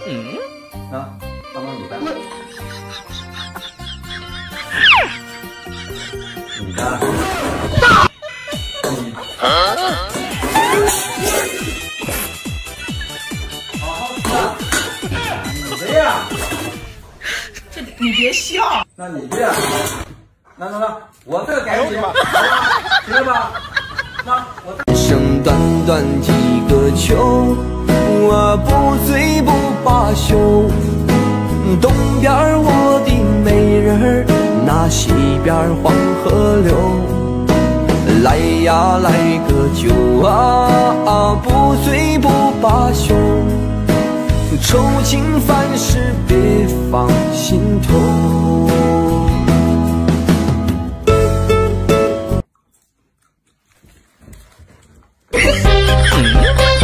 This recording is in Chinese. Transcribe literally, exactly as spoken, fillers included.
嗯，啊，帮帮你的，你的，你，好好吃啊，你的呀， 这你别笑， 那你的呀，那那那，我这个改不行，行了吧？那我。 人生短短几个秋，我不醉不罢休。东边我的美人儿，那西边黄河流。来呀来个酒啊，不醉不罢休。愁情烦事别放心头。 嗯